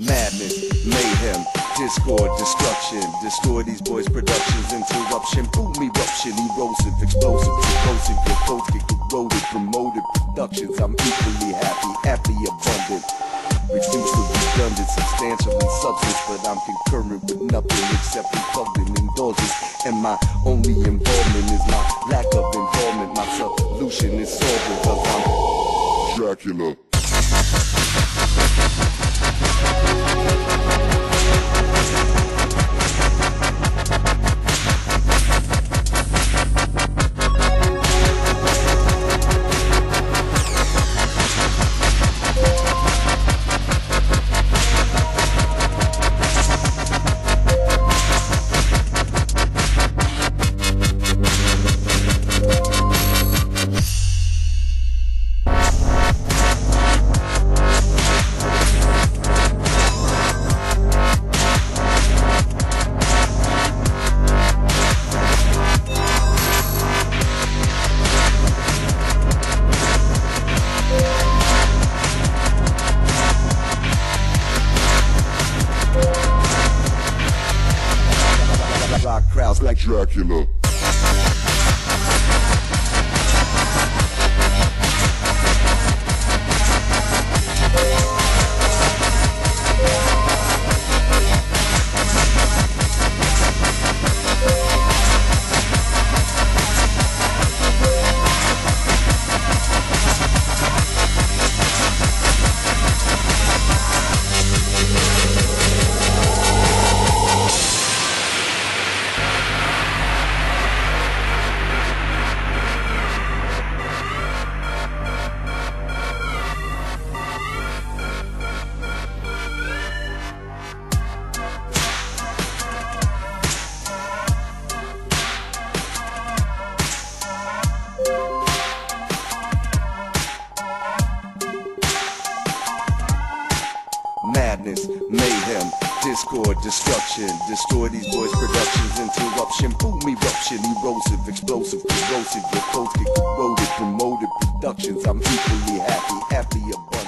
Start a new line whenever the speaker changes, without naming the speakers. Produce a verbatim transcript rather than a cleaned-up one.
Madness, mayhem, discord, destruction. Destroy these boys' productions, interruption, boom, eruption, erosive, explosive, corrosive. Your codes get corroded, promoted productions. I'm equally happy, happy, abundant. Refuse to redundant, substantial in substance, but I'm concurrent with nothing except repugnant indulgence. And my only involvement is my lack of involvement. My solution is solvent, cause I'm Dracula. Rock crowds like Dracula. Madness, mayhem, discord, destruction. Destroy these boys' productions, interruption, boom, eruption, erosive, explosive, corrosive. Your codes get corroded, promoted productions. I'm equally happy, happy above.